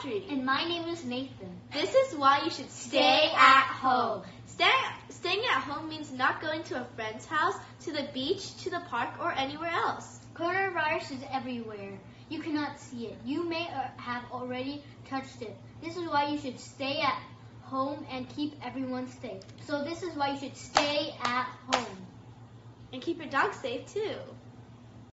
Audrey. And my name is Nathan. This is why you should stay at home. Staying at home means not going to a friend's house, to the beach, to the park, or anywhere else. Coronavirus is everywhere. You cannot see it. You may have already touched it. This is why you should stay at home and keep everyone safe. So this is why you should stay at home. And keep your dog safe too.